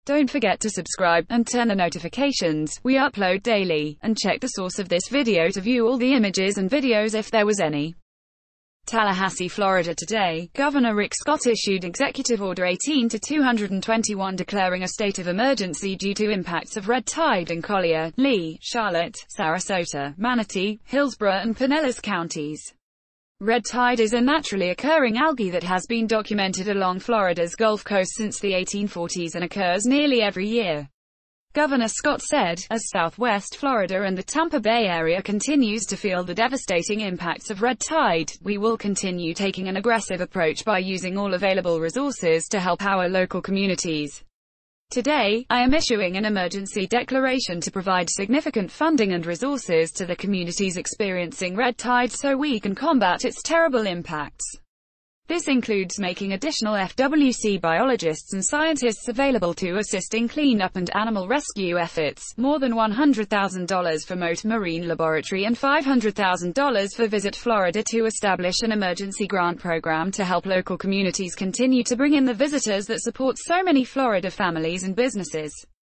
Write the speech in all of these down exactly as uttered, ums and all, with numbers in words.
Don't forget to subscribe, and turn on notifications. We upload daily. And check the source of this video to view all the images and videos if there was any. Tallahassee, Florida today, Governor Rick Scott issued Executive Order eighteen to two twenty-one declaring a state of emergency due to impacts of red tide in Collier, Lee, Charlotte, Sarasota, Manatee, Hillsborough and Pinellas counties. Red tide is a naturally occurring algae that has been documented along Florida's Gulf Coast since the eighteen forties and occurs nearly every year. Governor Scott said, as Southwest Florida and the Tampa Bay area continues to feel the devastating impacts of red tide, we will continue taking an aggressive approach by using all available resources to help our local communities. Today, I am issuing an emergency declaration to provide significant funding and resources to the communities experiencing red tide so we can combat its terrible impacts. This includes making additional F W C biologists and scientists available to assist in cleanup and animal rescue efforts, more than one hundred thousand dollars for Mote Marine Laboratory and five hundred thousand dollars for Visit Florida to establish an emergency grant program to help local communities continue to bring in the visitors that support so many Florida families and businesses.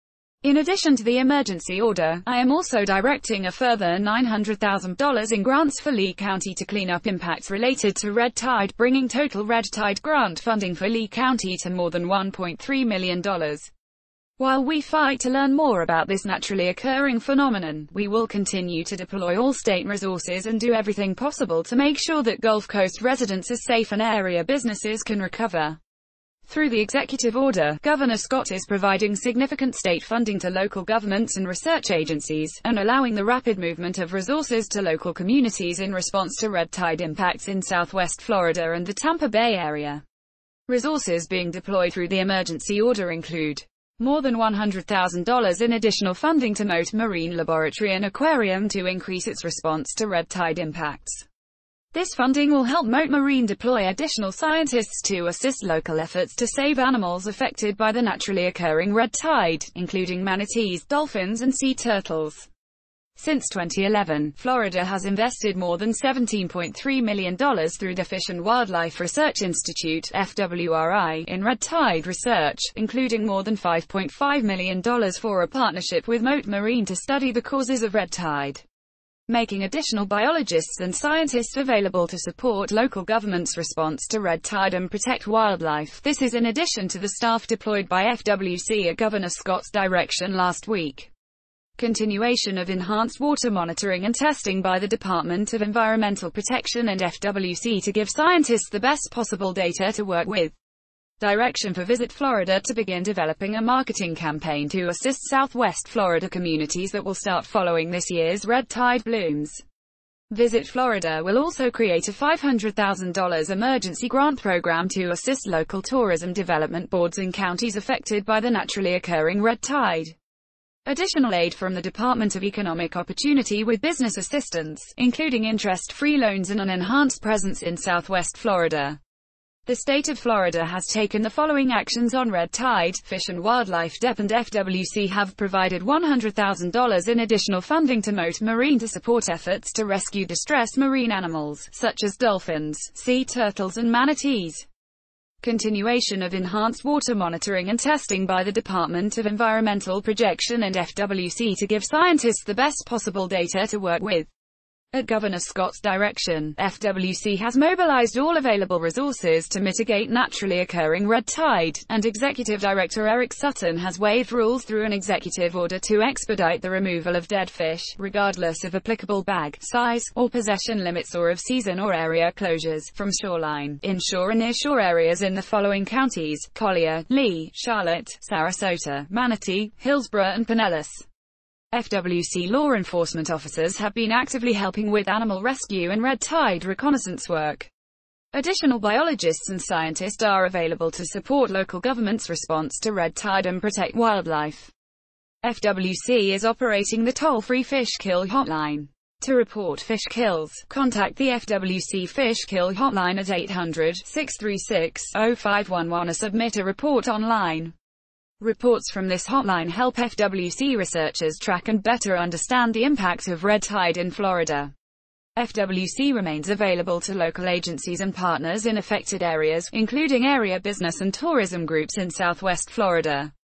In addition to the emergency order, I am also directing a further nine hundred thousand dollars in grants for Lee County to clean up impacts related to red tide, bringing total red tide grant funding for Lee County to more than one point three million dollars. While we fight to learn more about this naturally occurring phenomenon, we will continue to deploy all state resources and do everything possible to make sure that Gulf Coast residents are safe and area businesses can recover. Through the executive order, Governor Scott is providing significant state funding to local governments and research agencies, and allowing the rapid movement of resources to local communities in response to red tide impacts in Southwest Florida and the Tampa Bay area. Resources being deployed through the emergency order include more than one hundred thousand dollars in additional funding to Mote Marine Laboratory and Aquarium to increase its response to red tide impacts. This funding will help Mote Marine deploy additional scientists to assist local efforts to save animals affected by the naturally occurring red tide, including manatees, dolphins and sea turtles. Since twenty eleven, Florida has invested more than seventeen point three million dollars through the Fish and Wildlife Research Institute (F W R I) in red tide research, including more than five point five million dollars for a partnership with Mote Marine to study the causes of red tide. Making additional biologists and scientists available to support local governments' response to red tide and protect wildlife. This is in addition to the staff deployed by F W C at Governor Scott's direction last week. Continuation of enhanced water monitoring and testing by the Department of Environmental Protection and F W C to give scientists the best possible data to work with. Direction for Visit Florida to begin developing a marketing campaign to assist Southwest Florida communities that will start following this year's red tide blooms. Visit Florida will also create a five hundred thousand dollars emergency grant program to assist local tourism development boards in counties affected by the naturally occurring red tide. Additional aid from the Department of Economic Opportunity with business assistance, including interest-free loans and an enhanced presence in Southwest Florida. The state of Florida has taken the following actions on red tide. Fish and Wildlife D E P and F W C have provided one hundred thousand dollars in additional funding to Mote Marine to support efforts to rescue distressed marine animals, such as dolphins, sea turtles and manatees. Continuation of enhanced water monitoring and testing by the Department of Environmental Protection and F W C to give scientists the best possible data to work with. At Governor Scott's direction, F W C has mobilized all available resources to mitigate naturally occurring red tide, and Executive Director Eric Sutton has waived rules through an executive order to expedite the removal of dead fish, regardless of applicable bag, size, or possession limits or of season or area closures, from shoreline, inshore and nearshore areas in the following counties: Collier, Lee, Charlotte, Sarasota, Manatee, Hillsborough and Pinellas. F W C law enforcement officers have been actively helping with animal rescue and red tide reconnaissance work. Additional biologists and scientists are available to support local governments' response to red tide and protect wildlife. F W C is operating the toll-free Fish Kill hotline. To report fish kills, contact the F W C Fish Kill hotline at eight hundred, six three six, zero five one one or submit a report online. Reports from this hotline help F W C researchers track and better understand the impact of red tide in Florida. F W C remains available to local agencies and partners in affected areas, including area business and tourism groups in Southwest Florida.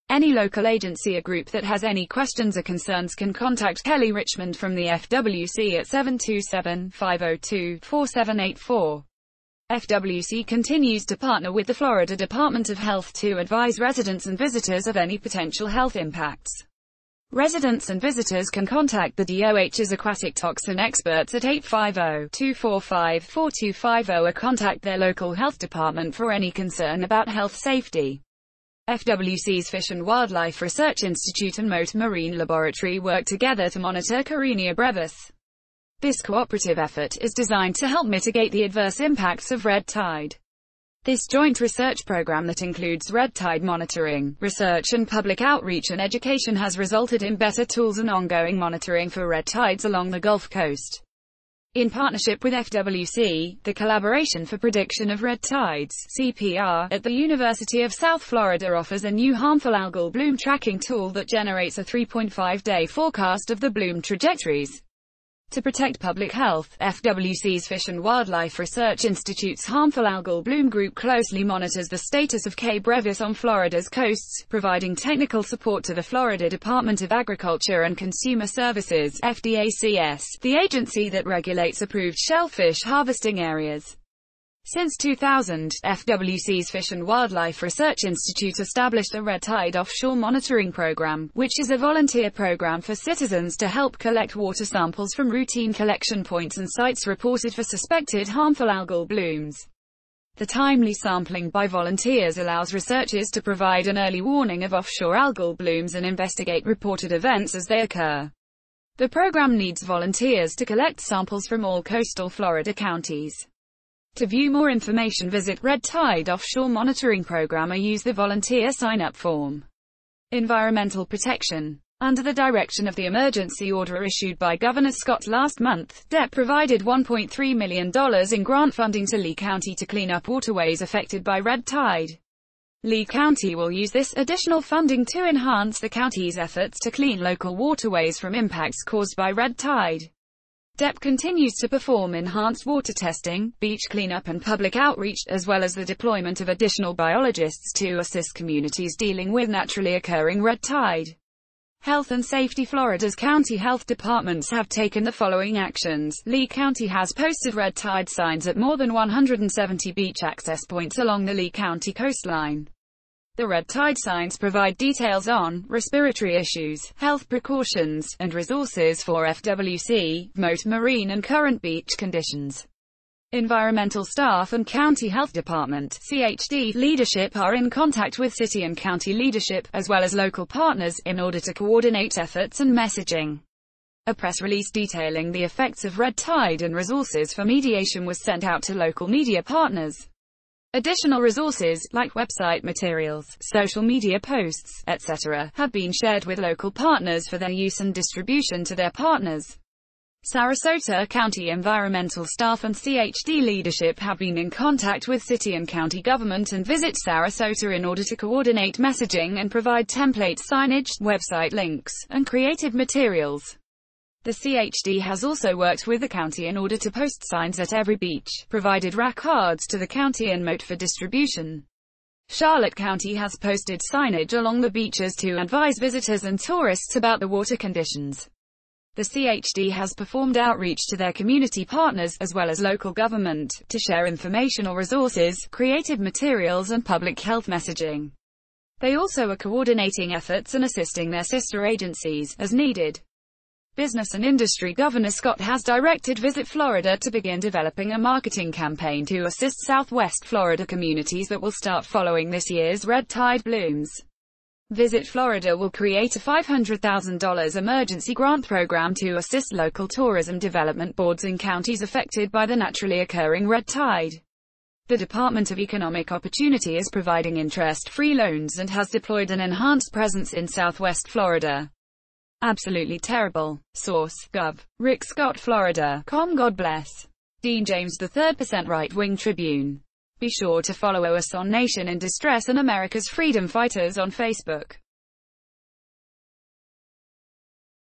Any local agency or group that has any questions or concerns can contact Kelly Richmond from the F W C at seven two seven, five oh two, four seven eight four. F W C continues to partner with the Florida Department of Health to advise residents and visitors of any potential health impacts. Residents and visitors can contact the D O H's aquatic toxin experts at eight five zero, two four five, four two five zero or contact their local health department for any concern about health safety. F W C's Fish and Wildlife Research Institute and Mote Marine Laboratory work together to monitor Karenia brevis. This cooperative effort is designed to help mitigate the adverse impacts of red tide. This joint research program that includes red tide monitoring, research and public outreach and education has resulted in better tools and ongoing monitoring for red tides along the Gulf Coast. In partnership with F W C, the Collaboration for Prediction of Red Tides (C P R) at the University of South Florida offers a new harmful algal bloom tracking tool that generates a three point five day forecast of the bloom trajectories. To protect public health, F W C's Fish and Wildlife Research Institute's Harmful Algal Bloom Group closely monitors the status of K. brevis on Florida's coasts, providing technical support to the Florida Department of Agriculture and Consumer Services (F D A C S), the agency that regulates approved shellfish harvesting areas. Since two thousand, F W C's Fish and Wildlife Research Institute established the Red Tide Offshore Monitoring Program, which is a volunteer program for citizens to help collect water samples from routine collection points and sites reported for suspected harmful algal blooms. The timely sampling by volunteers allows researchers to provide an early warning of offshore algal blooms and investigate reported events as they occur. The program needs volunteers to collect samples from all coastal Florida counties. To view more information, visit Red Tide Offshore Monitoring Program or use the volunteer sign-up form. Environmental protection. Under the direction of the emergency order issued by Governor Scott last month, D E P provided one point three million dollars in grant funding to Lee County to clean up waterways affected by red tide. Lee County will use this additional funding to enhance the county's efforts to clean local waterways from impacts caused by red tide. D E P continues to perform enhanced water testing, beach cleanup and public outreach, as well as the deployment of additional biologists to assist communities dealing with naturally occurring red tide. Health and Safety. Florida's county health departments have taken the following actions. Lee County has posted red tide signs at more than one hundred seventy beach access points along the Lee County coastline. The red tide signs provide details on respiratory issues, health precautions, and resources for F W C, Mote Marine and current beach conditions. Environmental staff and county health department (C H D) leadership are in contact with city and county leadership, as well as local partners, in order to coordinate efforts and messaging. A press release detailing the effects of red tide and resources for mediation was sent out to local media partners. Additional resources, like website materials, social media posts, et cetera, have been shared with local partners for their use and distribution to their partners. Sarasota County environmental staff and C H D leadership have been in contact with city and county government and Visit Sarasota in order to coordinate messaging and provide template signage, website links, and creative materials. The C H D has also worked with the county in order to post signs at every beach, provided rack cards to the county and Mote for distribution. Charlotte County has posted signage along the beaches to advise visitors and tourists about the water conditions. The C H D has performed outreach to their community partners, as well as local government, to share informational resources, creative materials and public health messaging. They also are coordinating efforts and assisting their sister agencies, as needed. Business and Industry. Governor Scott has directed Visit Florida to begin developing a marketing campaign to assist Southwest Florida communities that will start following this year's red tide blooms. Visit Florida will create a five hundred thousand dollars emergency grant program to assist local tourism development boards in counties affected by the naturally occurring red tide. The Department of Economic Opportunity is providing interest-free loans and has deployed an enhanced presence in Southwest Florida. Absolutely terrible. Source: Gov. Rick Scott, Florida dot com. God bless. Dean James the third. Right Wing Tribune. Be sure to follow us on Nation in Distress and America's Freedom Fighters on Facebook.